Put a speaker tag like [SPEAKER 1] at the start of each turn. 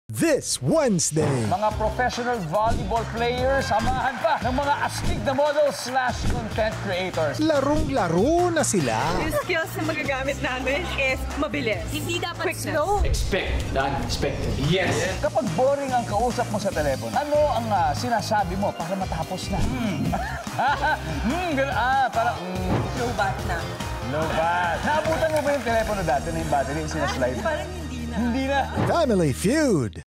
[SPEAKER 1] This Wednesday.
[SPEAKER 2] Mga professional volleyball players, samahan pa ng mga astig na models/content creators.
[SPEAKER 1] Larong-laro na sila.
[SPEAKER 3] Yung skills na magagamit namin is mabilis. Hindi dapat quick slow.
[SPEAKER 4] Expect the unexpected. Yes.
[SPEAKER 2] Kapag boring ang kausap mo sa telepono, ano ang sinasabi mo para matapos na? Parang
[SPEAKER 3] Low bat na.
[SPEAKER 2] lobat. Naabutan mo ba yung telepono dati na yung battery yung sinaslide?
[SPEAKER 3] Parang hindi na.
[SPEAKER 2] Hindi na.
[SPEAKER 1] Family Feud.